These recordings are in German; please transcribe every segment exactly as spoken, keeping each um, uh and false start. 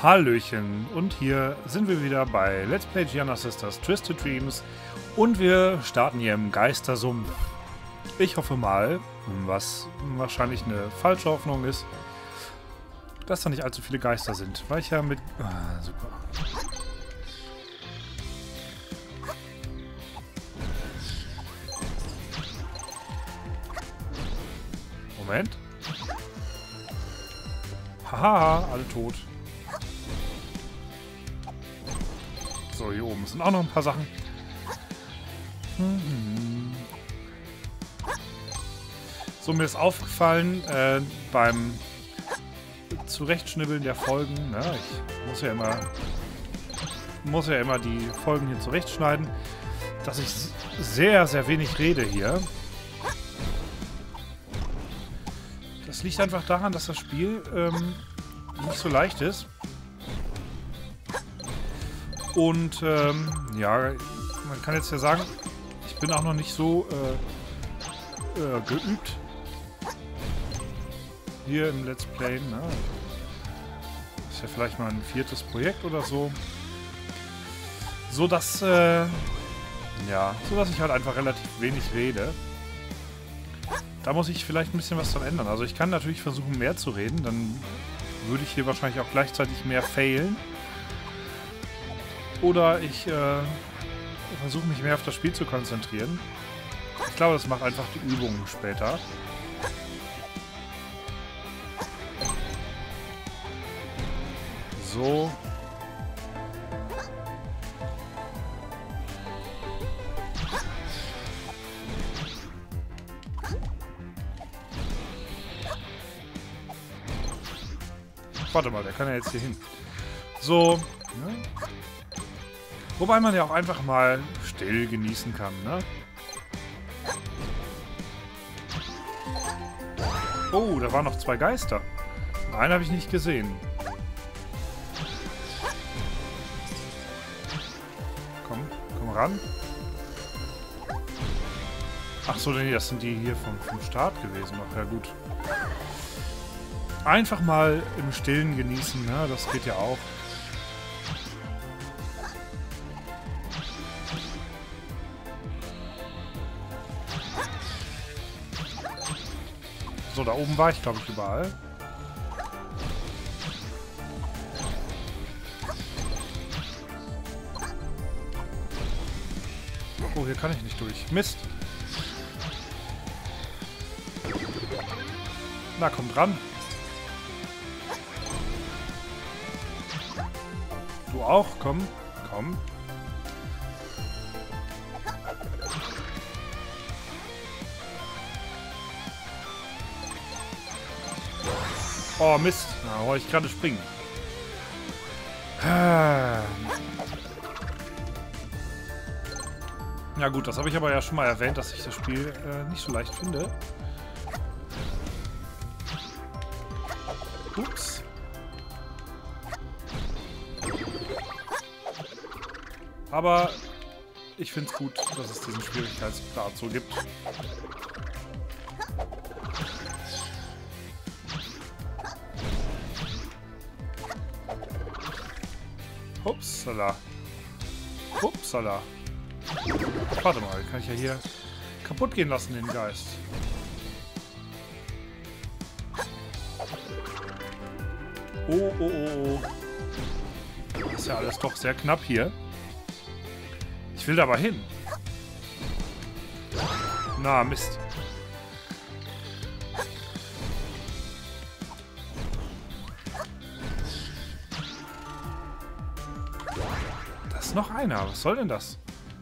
Hallöchen, und hier sind wir wieder bei Let's Play Giana Sisters Twisted Dreams und wir starten hier im Geistersumpf. Ich hoffe mal, was wahrscheinlich eine falsche Hoffnung ist, dass da nicht allzu viele Geister sind, weil ich ja mit... Ah, super. Moment. Haha, alle tot. So, hier oben sind auch noch ein paar Sachen. So, mir ist aufgefallen, äh, beim Zurechtschnibbeln der Folgen, ne, ich muss ja immer muss ja immer die Folgen hier zurechtschneiden, dass ich sehr, sehr wenig rede hier. Das liegt einfach daran, dass das Spiel ähm, nicht so leicht ist. Und ähm, ja, man kann jetzt ja sagen, ich bin auch noch nicht so äh, äh, geübt hier im Let's Play. Ne? Ist ja vielleicht mal ein viertes Projekt oder so. So dass, äh, ja, so dass ich halt einfach relativ wenig rede. Da muss ich vielleicht ein bisschen was dran ändern. Also ich kann natürlich versuchen, mehr zu reden, dann würde ich hier wahrscheinlich auch gleichzeitig mehr failen. Oder ich äh, versuche mich mehr auf das Spiel zu konzentrieren. Ich glaube, das macht einfach die Übung später. So. Warte mal, der kann ja jetzt hier hin. So. Ne? Wobei man ja auch einfach mal still genießen kann, ne? Oh, da waren noch zwei Geister. Einen habe ich nicht gesehen. Komm, komm ran. Ach so, nee, das sind die hier vom, vom Start gewesen. Ach ja, gut. Einfach mal im Stillen genießen, ne? Das geht ja auch. So, da oben war ich, glaube ich, überall. Oh, hier kann ich nicht durch. Mist. Na, komm dran. Du auch? Komm. Komm. Oh, Mist. Da wollte ich gerade springen. Ja gut, das habe ich aber ja schon mal erwähnt, dass ich das Spiel äh, nicht so leicht finde. Ups. Aber ich finde es gut, dass es diesen Schwierigkeitsgrad so gibt. Upsala. Upsala. Warte mal, kann ich ja hier kaputt gehen lassen, den Geist. Oh, oh, oh, oh. Das ist ja alles doch sehr knapp hier. Ich will da aber hin. Na, Mist. Noch einer. Was soll denn das?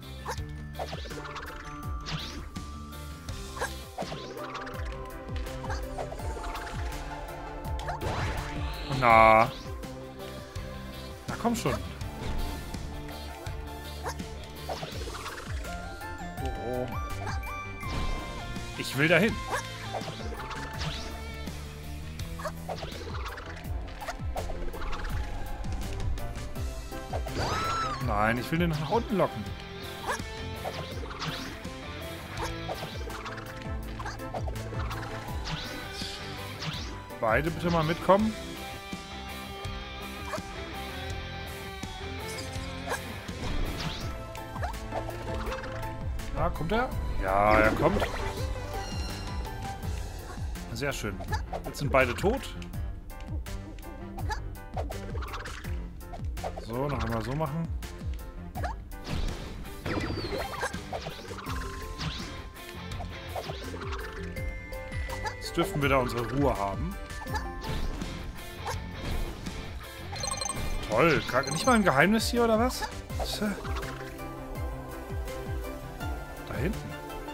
Na. Na komm schon. Oh, oh. Ich will dahin. Nein, ich will den nach unten locken. Beide bitte mal mitkommen. Ah, kommt er? Ja, er kommt. Sehr schön. Jetzt sind beide tot. So, noch einmal so machen. Jetzt dürfen wir da unsere Ruhe haben. Toll. Nicht mal ein Geheimnis hier, oder was? Tja. Da hinten.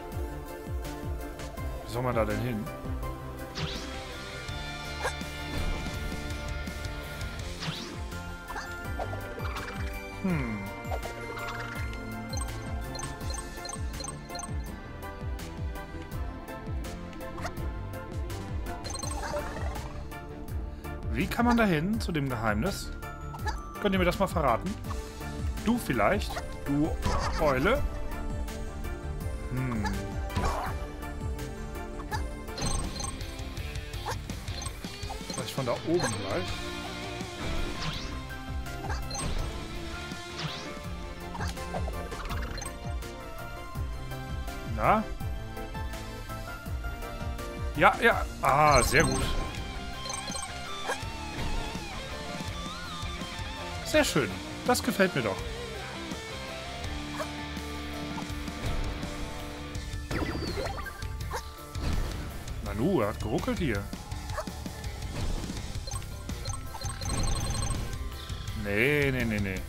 Wie soll man da denn hin? Hm. Wie kann man da hin zu dem Geheimnis? Könnt ihr mir das mal verraten? Du vielleicht? Du Eule? Hm. Vielleicht von da oben gleich? Na? Ja, ja. Ah, sehr gut. Sehr schön. Das gefällt mir doch. Nanu, er hat geruckelt hier. Nee, nee, nee, nee.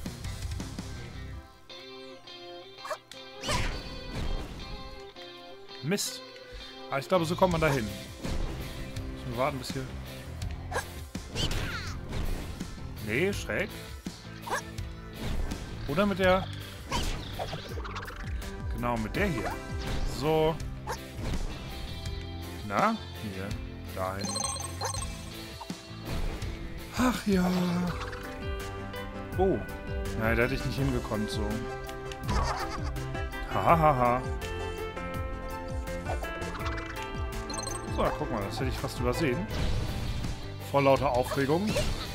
Mist. Aber ich glaube, so kommt man da hin. Müssen wir warten bis hier. Nee, schräg. Oder mit der... Genau, mit der hier. So. Na? Hier. Dahin. Ach ja. Oh. Nein, da hätte ich nicht hingekommen, so. Hahaha. So, guck mal, das hätte ich fast übersehen. Vor lauter Aufregung.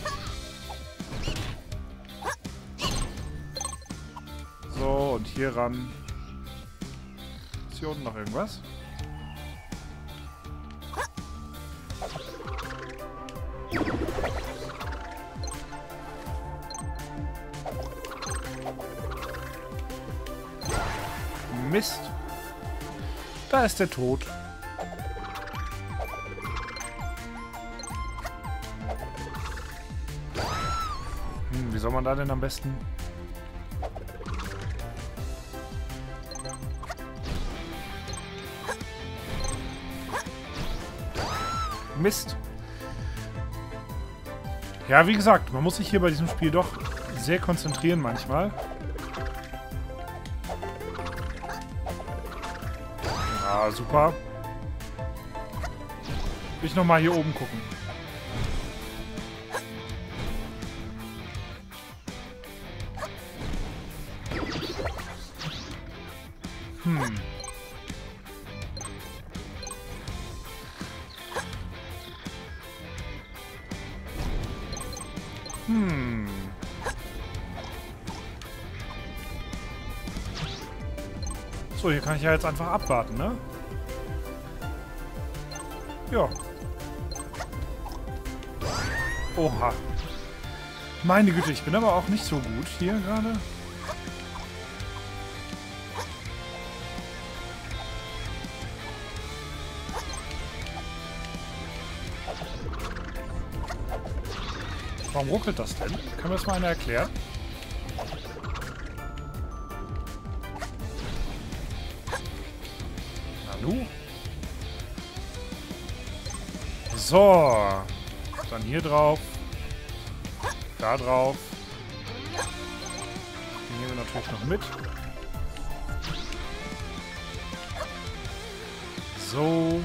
So, und hier ran. Ist hier unten noch irgendwas? Mist. Da ist der Tod. Hm, wie soll man da denn am besten... Mist. Ja, wie gesagt, man muss sich hier bei diesem Spiel doch sehr konzentrieren manchmal. Ah, super. Will ich nochmal hier oben gucken. Hm. Hm. So, hier kann ich ja jetzt einfach abwarten, ne? Ja. Oha. Meine Güte, ich bin aber auch nicht so gut hier gerade. Warum ruckelt das denn? Kann mir das mal einer erklären? Nanu? So. Dann hier drauf. Da drauf. Den nehmen wir natürlich noch mit. So.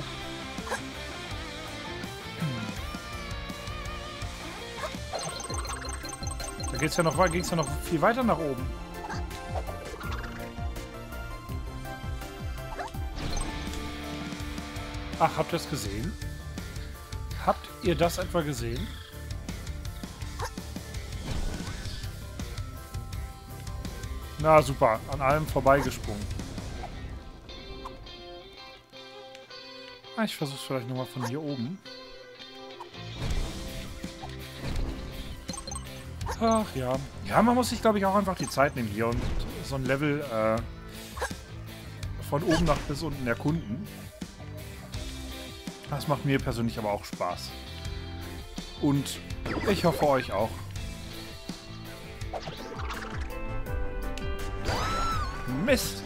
Da geht's ja noch, geht's ja noch viel weiter nach oben. Ach, habt ihr das gesehen? Habt ihr das etwa gesehen? Na super, an allem vorbeigesprungen. Ah, ich versuche es vielleicht nochmal von hier oben. Ach ja. Ja, man muss sich, glaube ich, auch einfach die Zeit nehmen hier und so ein Level äh, von oben nach bis unten erkunden. Das macht mir persönlich aber auch Spaß. Und ich hoffe euch auch. Mist!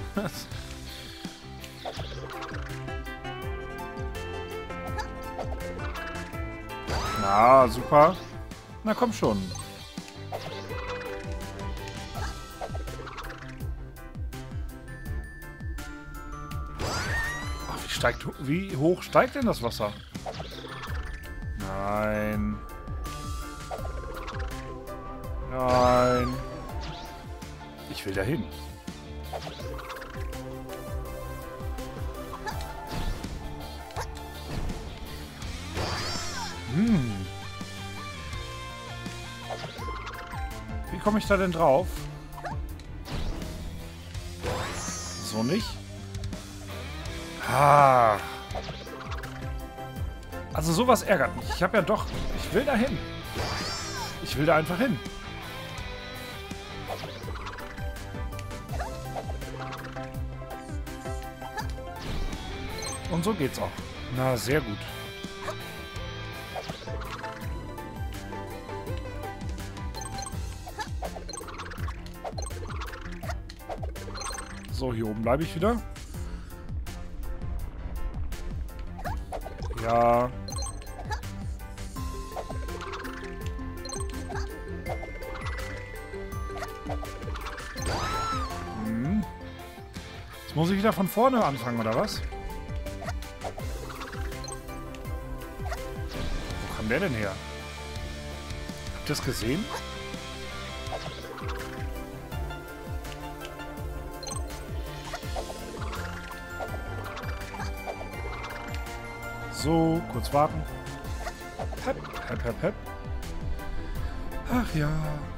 Na, super. Na komm schon. Ach, wie steigt, wie hoch steigt denn das Wasser? Nein. Nein. Ich will dahin. Hm. Wie komme ich da denn drauf? So nicht? Ah. Also sowas ärgert mich. Ich habe ja doch... Ich will da hin. Ich will da einfach hin. Und so geht's auch. Na, sehr gut. So, hier oben bleibe ich wieder. Ja. Hm. Jetzt muss ich wieder von vorne anfangen, oder was? Wo kam der denn her? Habt ihr das gesehen? So, kurz warten. Hep, hep, hep, hep. Ach ja.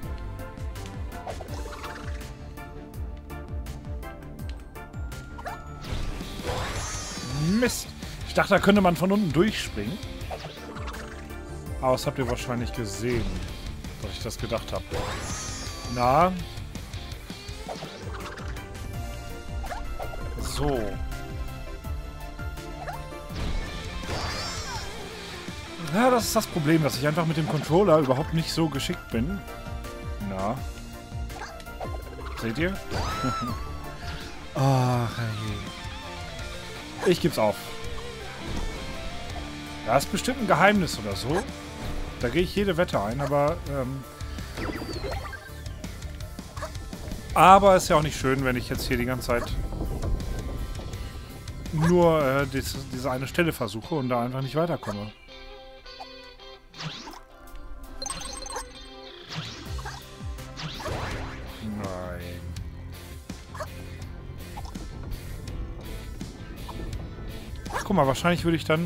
Mist. Ich dachte, da könnte man von unten durchspringen. Aber das habt ihr wahrscheinlich gesehen, dass ich das gedacht habe. Na. So. Ja, das ist das Problem, dass ich einfach mit dem Controller überhaupt nicht so geschickt bin. Na. Seht ihr? Ach, je. Ich geb's auf. Da ist bestimmt ein Geheimnis oder so. Da gehe ich jede Wette ein, aber... Ähm aber ist ja auch nicht schön, wenn ich jetzt hier die ganze Zeit nur äh, dies, diese eine Stelle versuche und da einfach nicht weiterkomme. Guck mal, wahrscheinlich würde ich dann...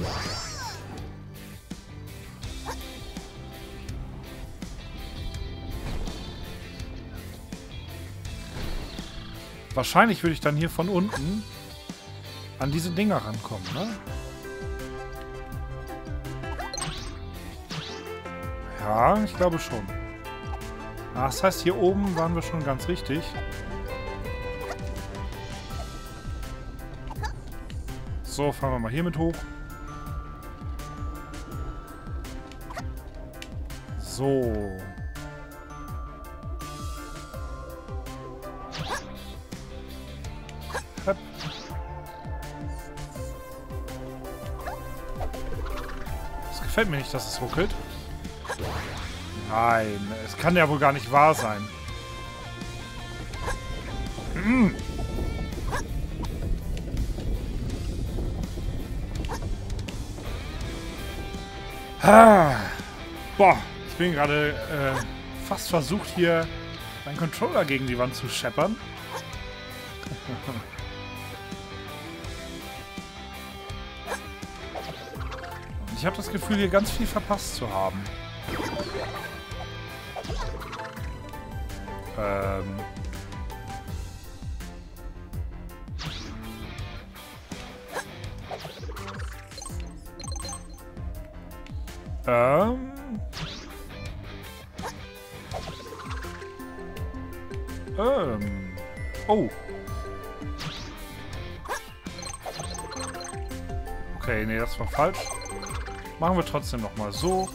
Wahrscheinlich würde ich dann hier von unten an diese Dinger rankommen, ne? Ja, ich glaube schon. Ah, das heißt, hier oben waren wir schon ganz richtig. So, fahren wir mal hier mit hoch. So. Hep. Es gefällt mir nicht, dass es ruckelt. Nein, es kann ja wohl gar nicht wahr sein. Mm. Ah. Boah, ich bin gerade äh, fast versucht, hier meinen Controller gegen die Wand zu scheppern. Und ich habe das Gefühl, hier ganz viel verpasst zu haben. Ähm... Ähm... Ähm... Oh. Okay, nee, das war falsch. Machen wir trotzdem nochmal so.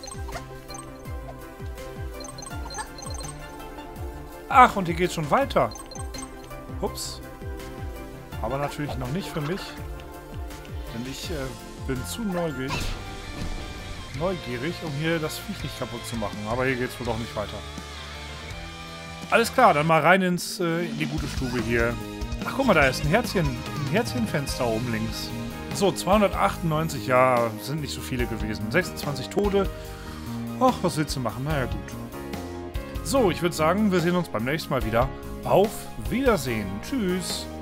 Ach, und hier geht's schon weiter. Ups. Aber natürlich noch nicht für mich. Denn ich äh, bin zu neugierig, neugierig, um hier das Viech nicht kaputt zu machen. Aber hier geht's wohl doch nicht weiter. Alles klar, dann mal rein ins, äh, in die gute Stube hier. Ach, guck mal, da ist ein Herzchen, ein Herzchenfenster oben links. So, zweihundertachtundneunzig, ja, sind nicht so viele gewesen. sechsundzwanzig Tote. Ach, was willst du machen? Naja, gut. So, ich würde sagen, wir sehen uns beim nächsten Mal wieder. Auf Wiedersehen. Tschüss.